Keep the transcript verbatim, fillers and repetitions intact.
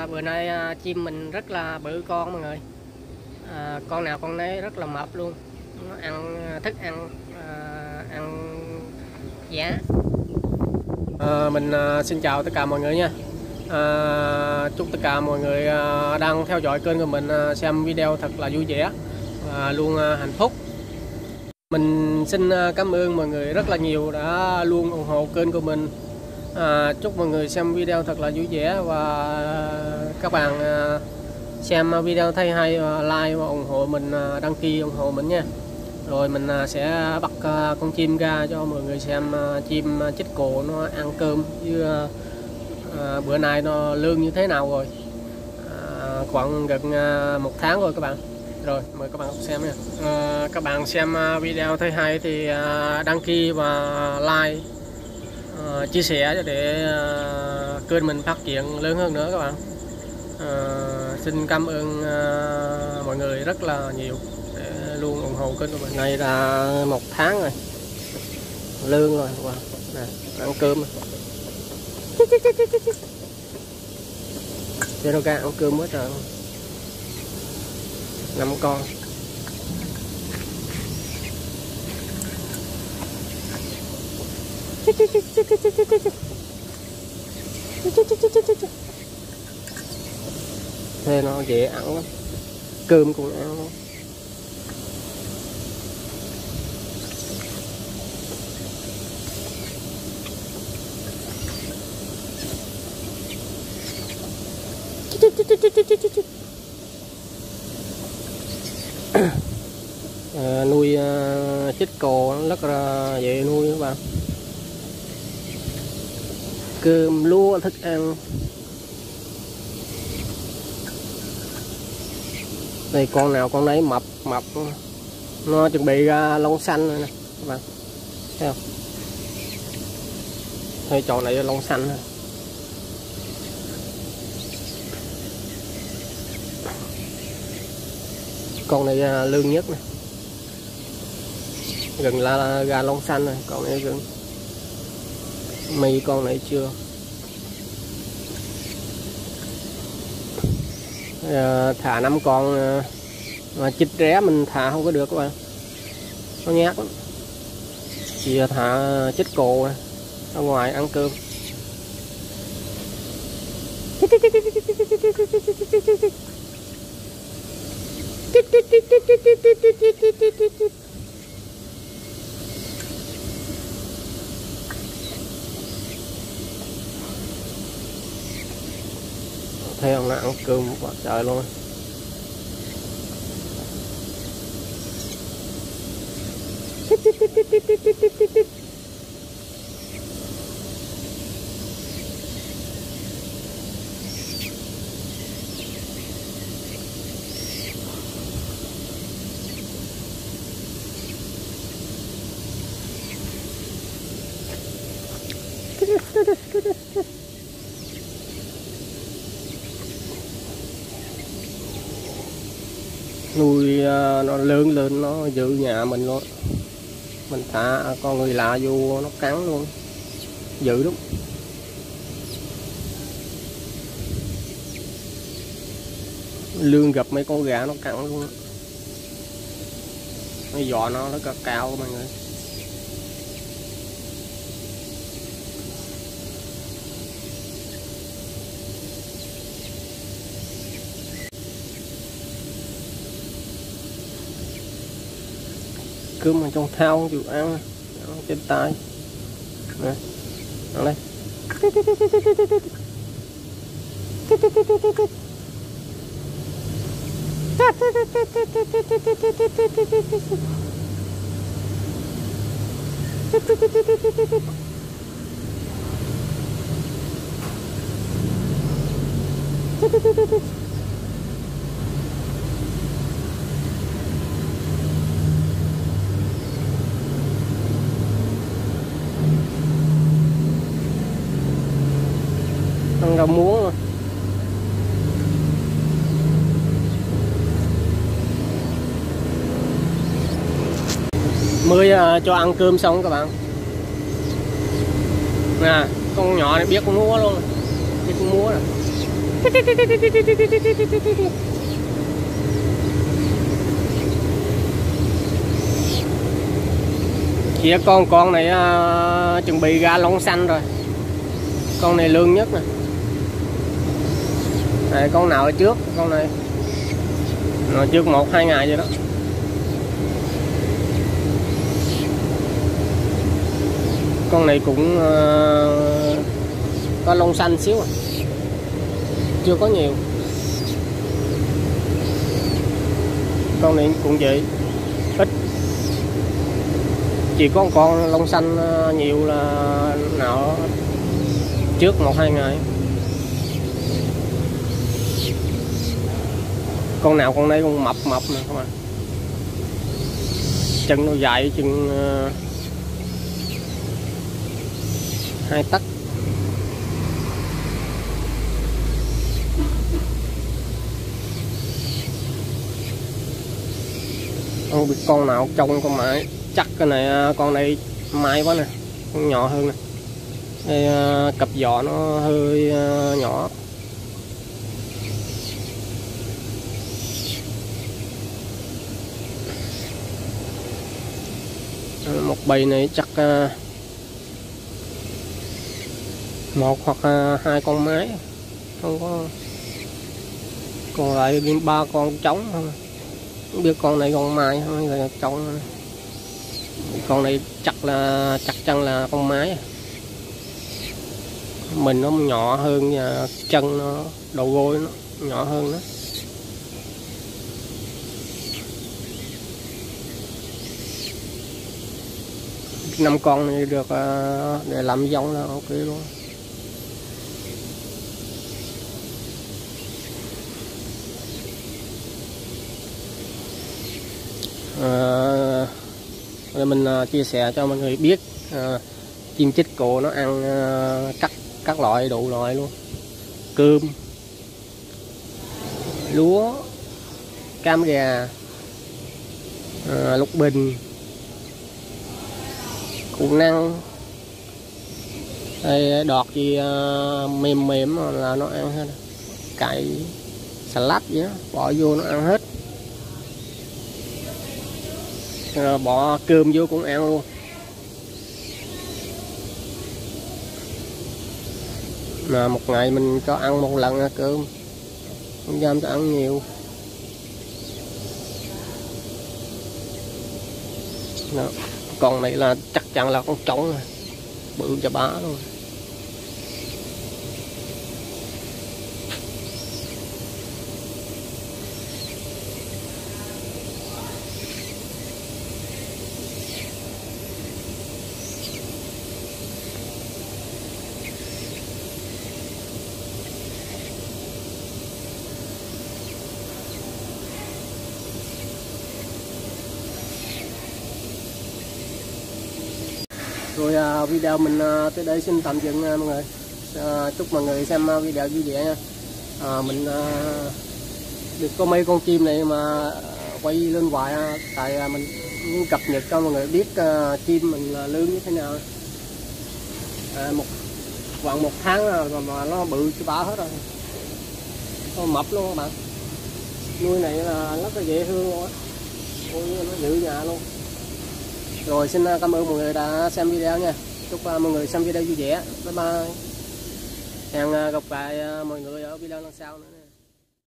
à, bữa nay à, chim mình rất là bự con mọi người. À, con nào con nấy rất là mập luôn. Nó ăn thức ăn à, ăn giá. À, mình à, xin chào tất cả mọi người nha. À, chúc tất cả mọi người à, đang theo dõi kênh của mình à, xem video thật là vui vẻ và luôn à, hạnh phúc. Mình xin à, cảm ơn mọi người rất là nhiều đã luôn ủng hộ kênh của mình. À, chúc mọi người xem video thật là vui vẻ và các bạn à, xem video thấy hay và like và ủng hộ mình, à, đăng ký ủng hộ mình nha. Rồi mình à, sẽ bắt à, con chim ra cho mọi người xem à, chim chích cổ nó ăn cơm với à, à, bữa nay nó lương như thế nào rồi. À, khoảng gần à, một tháng rồi các bạn. Rồi mời các bạn xem nha. À, các bạn xem video thấy hay thì à, đăng ký và like, à, chia sẻ để à, kênh mình phát triển lớn hơn nữa các bạn. À, xin cảm ơn à, mọi người rất là nhiều để luôn ủng hộ kênh của mình. Này là một tháng rồi, lương rồi, wow. Nè, ăn cơm rồi. Cho nó ra ăn cơm hết rồi. Năm con. Thế nó dễ ăn lắm, cơm cũng ăn lắm. À, nuôi uh, chích cồ rất là dễ nuôi các bạn. Cơm lúa thức ăn. Đây con nào con nấy mập mập, nó chuẩn bị ra lông xanh rồi nè các bạn, thấy không? Hơi tròn này lông xanh thôi. Con này là lương nhất nè, gần là gà lông xanh rồi, con này gần mì, con này chưa. À, thả năm con mà chích ré mình thả không có được các bạn, nó nhát lắm. Chỉ thả chích cổ ra ngoài ăn cơm. Thấy không, nó ăn cơm quá trời luôn. Nuôi nó lớn lên nó giữ nhà mình luôn. Mình thả con người lạ vô nó cắn luôn, dữ lắm. Lương gặp mấy con gà nó cắn luôn, nó dọa nó rất là cao mọi người. Cơm ở trong thao không chịu ăn, ăn trên tay nè, ăn đây. Ăn rau muống mà. Mới uh, cho ăn cơm xong các bạn. Nè, con nhỏ này biết múa luôn, biết múa rồi. Kìa con con này uh, chuẩn bị ra lông xanh rồi. Con này lương nhất nè. Này, con nào ở trước con này nó trước một hai ngày vậy đó. Con này cũng uh, có lông xanh xíu à. Chưa có nhiều. Con này cũng vậy, ít, chỉ có con lông xanh nhiều là nào trước một hai ngày. Con nào con đấy con mập mập nè các bạn, chân nó dài chân uh, hai tấc. Không biết con nào trông con mãi, chắc cái này con này mai quá nè, con nhỏ hơn nè. Đây, cặp giò nó hơi nhỏ. Một bầy này chắc một hoặc hai con mái, không có, còn lại ba con trống không. Không biết con này con mai hay là trống. Con này chắc là chắc chắn là con mái. Mình nó nhỏ hơn và chân nó, đầu gối nó nhỏ hơn đó. Năm con này được để làm giống là ok luôn. À, để mình uh, chia sẻ cho mọi người biết uh, chim chích cổ nó ăn uh, các các loại đủ loại luôn, cơm, lúa, cam gà, uh, lục bình, củ năng, hay đọt gì uh, mềm mềm là nó ăn hết, cải, salad gì đó bỏ vô nó ăn hết. Rồi bỏ cơm vô cũng ăn luôn. Mà một ngày mình cho ăn một lần cơm, không dám cho ăn nhiều. Đó. Con này là chắc chắn là con trống, bự cho bá luôn. Rồi à, video mình à, tới đây xin tạm dừng nha mọi người. À, chúc mọi người xem video vui vẻ nha. À, mình à, được có mấy con chim này mà quay lên hoài à, tại à, mình cập nhật cho mọi người biết à, chim mình là lương như thế nào. À, một khoảng một tháng rồi mà, mà nó bự chứ bá hết rồi, nó mập luôn các bạn. Nuôi này là rất là dễ thương luôn á, nó giữ nhà luôn. Rồi xin cảm ơn mọi người đã xem video nha. Chúc mọi người xem video vui vẻ. Bye bye. Hẹn gặp lại mọi người ở video lần sau nữa.